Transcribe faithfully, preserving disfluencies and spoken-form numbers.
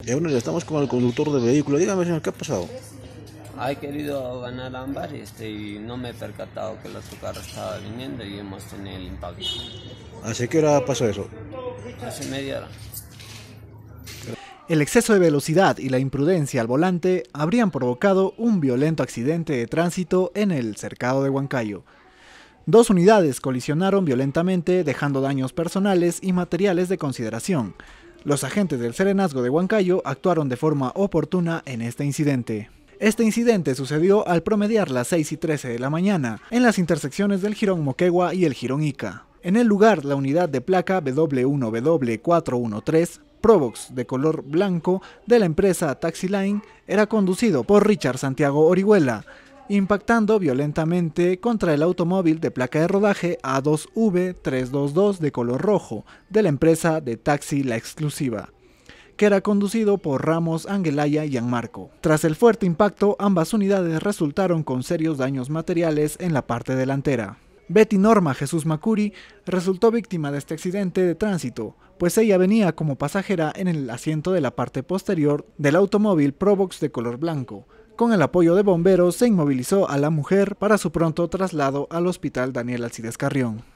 Y bueno, ya estamos con el conductor del vehículo. Dígame, señor, ¿qué ha pasado? He querido ganar ámbar este, y no me he percatado que el otro carro estaba viniendo y hemos tenido el impacto. ¿Hace qué hora pasó eso? Hace media hora. El exceso de velocidad y la imprudencia al volante habrían provocado un violento accidente de tránsito en el cercado de Huancayo. Dos unidades colisionaron violentamente, dejando daños personales y materiales de consideración. Los agentes del Serenazgo de Huancayo actuaron de forma oportuna en este incidente. Este incidente sucedió al promediar las seis y trece de la mañana, en las intersecciones del Jirón Moquegua y el Jirón Ica. En el lugar, la unidad de placa W uno W cuatro uno tres, Probox de color blanco de la empresa Taxi Line, era conducido por Richard Santiago Orihuela, impactando violentamente contra el automóvil de placa de rodaje A dos V trescientos veintidós de color rojo de la empresa de Taxi La Exclusiva, que era conducido por Ramos, Angelaya y Gianmarco. Tras el fuerte impacto, ambas unidades resultaron con serios daños materiales en la parte delantera. Betty Norma Jesús Macuri resultó víctima de este accidente de tránsito, pues ella venía como pasajera en el asiento de la parte posterior del automóvil Probox de color blanco. Con el apoyo de bomberos se inmovilizó a la mujer para su pronto traslado al hospital Daniel Alcides Carrión.